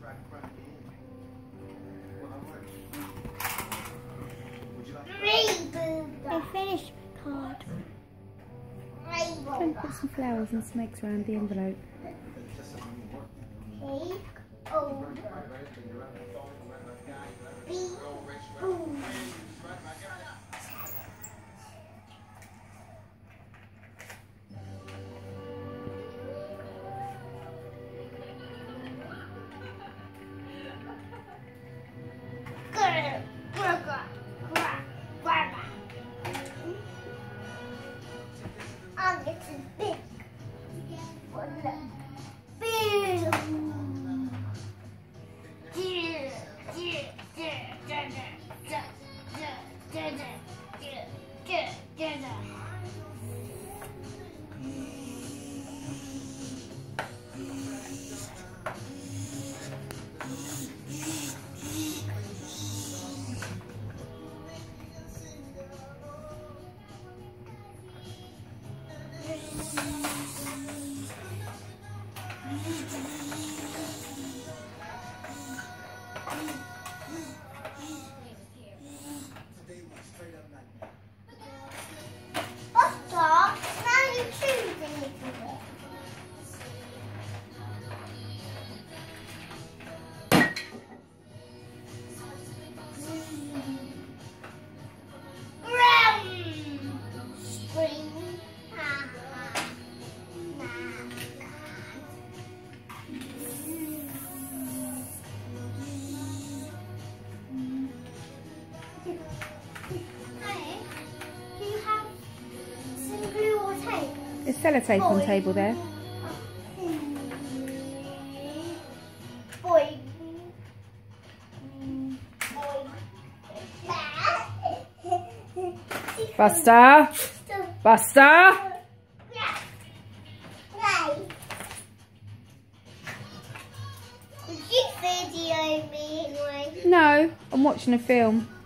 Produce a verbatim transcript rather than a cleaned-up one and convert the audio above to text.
I finished my card. Try and put some flowers and snakes around the envelope. Take over. Be boom. There's sellotape on the table there. Boy. Buster! Buster! Would you video me anyway? No, I'm watching a film.